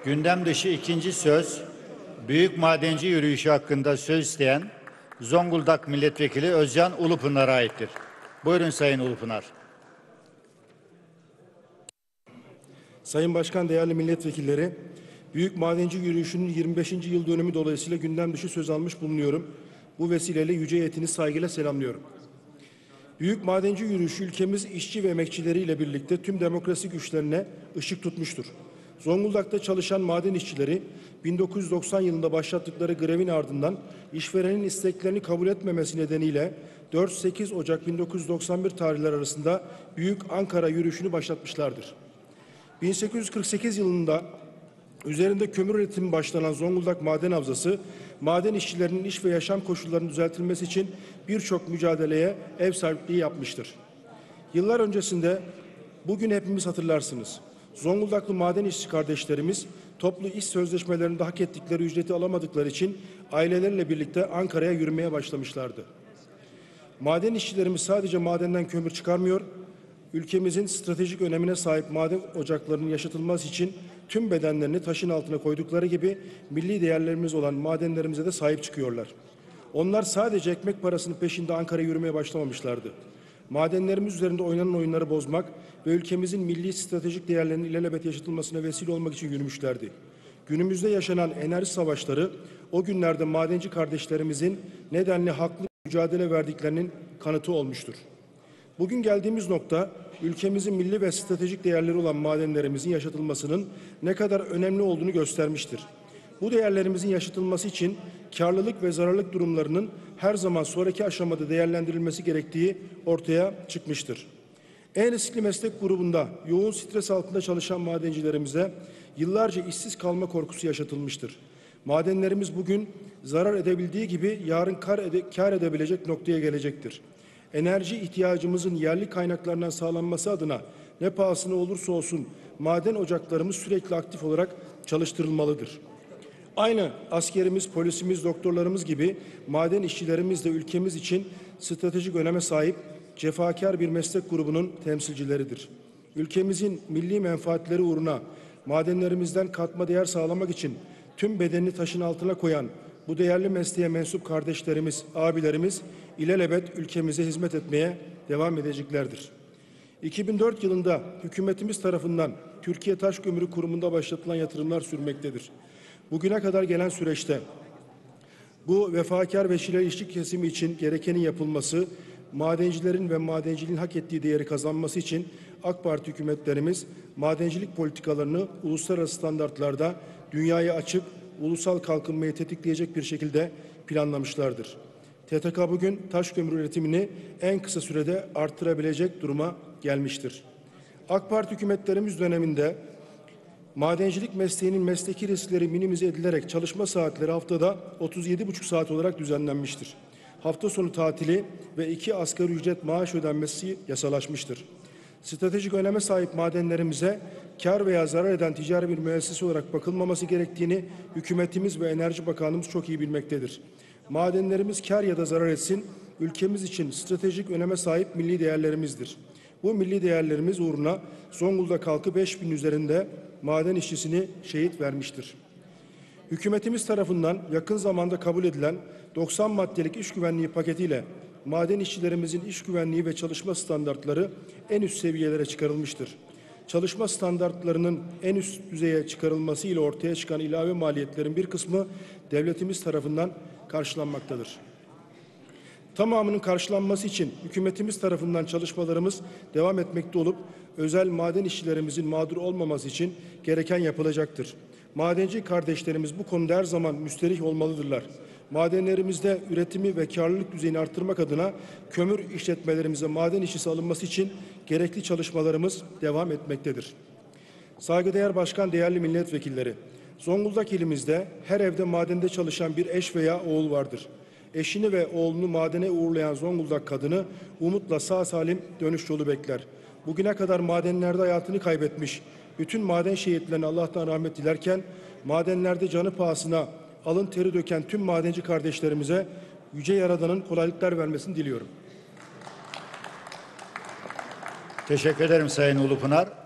Gündem dışı ikinci söz, büyük madenci yürüyüşü hakkında söz isteyen Zonguldak Milletvekili Özcan Ulupınar'a aittir. Buyurun Sayın Ulupınar. Sayın Başkan, değerli milletvekilleri, Büyük Madenci Yürüyüşü'nün 25. yıl dönümü dolayısıyla gündem dışı söz almış bulunuyorum. Bu vesileyle yüce heyetini saygıyla selamlıyorum. Büyük Madenci Yürüyüşü ülkemiz işçi ve emekçileriyle birlikte tüm demokrasi güçlerine ışık tutmuştur. Zonguldak'ta çalışan maden işçileri 1990 yılında başlattıkları grevin ardından işverenin isteklerini kabul etmemesi nedeniyle 4-8 Ocak 1991 tarihleri arasında Büyük Ankara Yürüyüşü'nü başlatmışlardır. 1848 yılında üzerinde kömür üretimi başlanan Zonguldak Maden Havzası, maden işçilerinin iş ve yaşam koşullarının düzeltilmesi için birçok mücadeleye ev sahipliği yapmıştır. Yıllar öncesinde, bugün hepimiz hatırlarsınız, Zonguldaklı maden işçi kardeşlerimiz toplu iş sözleşmelerinde hak ettikleri ücreti alamadıkları için aileleriyle birlikte Ankara'ya yürümeye başlamışlardı. Maden işçilerimiz sadece madenden kömür çıkarmıyor, ülkemizin stratejik önemine sahip maden ocaklarının yaşatılması için tüm bedenlerini taşın altına koydukları gibi milli değerlerimiz olan madenlerimize de sahip çıkıyorlar. Onlar sadece ekmek parasının peşinde Ankara'ya yürümeye başlamamışlardı. Madenlerimiz üzerinde oynanan oyunları bozmak ve ülkemizin milli stratejik değerlerinin ilelebet yaşatılmasına vesile olmak için yürümüşlerdi. Günümüzde yaşanan enerji savaşları o günlerde madenci kardeşlerimizin nedenli haklı mücadele verdiklerinin kanıtı olmuştur. Bugün geldiğimiz nokta, ülkemizin milli ve stratejik değerleri olan madenlerimizin yaşatılmasının ne kadar önemli olduğunu göstermiştir. Bu değerlerimizin yaşatılması için karlılık ve zararlılık durumlarının her zaman sonraki aşamada değerlendirilmesi gerektiği ortaya çıkmıştır. En riskli meslek grubunda yoğun stres altında çalışan madencilerimize yıllarca işsiz kalma korkusu yaşatılmıştır. Madenlerimiz bugün zarar edebildiği gibi yarın kar edebilecek noktaya gelecektir. Enerji ihtiyacımızın yerli kaynaklarından sağlanması adına ne pahasına olursa olsun maden ocaklarımız sürekli aktif olarak çalıştırılmalıdır. Aynı askerimiz, polisimiz, doktorlarımız gibi maden işçilerimiz de ülkemiz için stratejik öneme sahip cefakar bir meslek grubunun temsilcileridir. Ülkemizin milli menfaatleri uğruna madenlerimizden katma değer sağlamak için tüm bedenini taşın altına koyan bu değerli mesleğe mensup kardeşlerimiz, abilerimiz ilelebet ülkemize hizmet etmeye devam edeceklerdir. 2004 yılında hükümetimiz tarafından Türkiye Taş Kömürü Kurumu'nda başlatılan yatırımlar sürmektedir. Bugüne kadar gelen süreçte bu vefakar ve çileli işçi kesimi için gerekenin yapılması, madencilerin ve madenciliğin hak ettiği değeri kazanması için AK Parti hükümetlerimiz madencilik politikalarını uluslararası standartlarda dünyaya açık, ulusal kalkınmayı tetikleyecek bir şekilde planlamışlardır. TTK bugün taş kömür üretimini en kısa sürede artırabilecek duruma gelmiştir. AK Parti hükümetlerimiz döneminde madencilik mesleğinin mesleki riskleri minimize edilerek çalışma saatleri haftada 37,5 saat olarak düzenlenmiştir. Hafta sonu tatili ve 2 asgari ücret maaş ödenmesi yasalaşmıştır. Stratejik öneme sahip madenlerimize kar veya zarar eden ticari bir müessese olarak bakılmaması gerektiğini hükümetimiz ve Enerji Bakanlığımız çok iyi bilmektedir. Madenlerimiz kar ya da zarar etsin, ülkemiz için stratejik öneme sahip milli değerlerimizdir. Bu milli değerlerimiz uğruna Zonguldak halkı 5.000 üzerinde maden işçisini şehit vermiştir. Hükümetimiz tarafından yakın zamanda kabul edilen 90 maddelik iş güvenliği paketiyle maden işçilerimizin iş güvenliği ve çalışma standartları en üst seviyelere çıkarılmıştır. Çalışma standartlarının en üst düzeye çıkarılması ile ortaya çıkan ilave maliyetlerin bir kısmı devletimiz tarafından karşılanmaktadır. Tamamının karşılanması için hükümetimiz tarafından çalışmalarımız devam etmekte olup özel maden işçilerimizin mağdur olmaması için gereken yapılacaktır. Madenci kardeşlerimiz bu konuda her zaman müsterih olmalıdırlar. Madenlerimizde üretimi ve karlılık düzeyini arttırmak adına kömür işletmelerimize maden işçisi alınması için gerekli çalışmalarımız devam etmektedir. Saygıdeğer Başkan, değerli milletvekilleri, Zonguldak ilimizde her evde madende çalışan bir eş veya oğul vardır. Eşini ve oğlunu madene uğurlayan Zonguldak kadını umutla sağ salim dönüş yolu bekler. Bugüne kadar madenlerde hayatını kaybetmiş bütün maden şehitlerine Allah'tan rahmet dilerken madenlerde canı pahasına alın teri döken tüm madenci kardeşlerimize Yüce Yaradan'ın kolaylıklar vermesini diliyorum. Teşekkür ederim Sayın Ulupınar.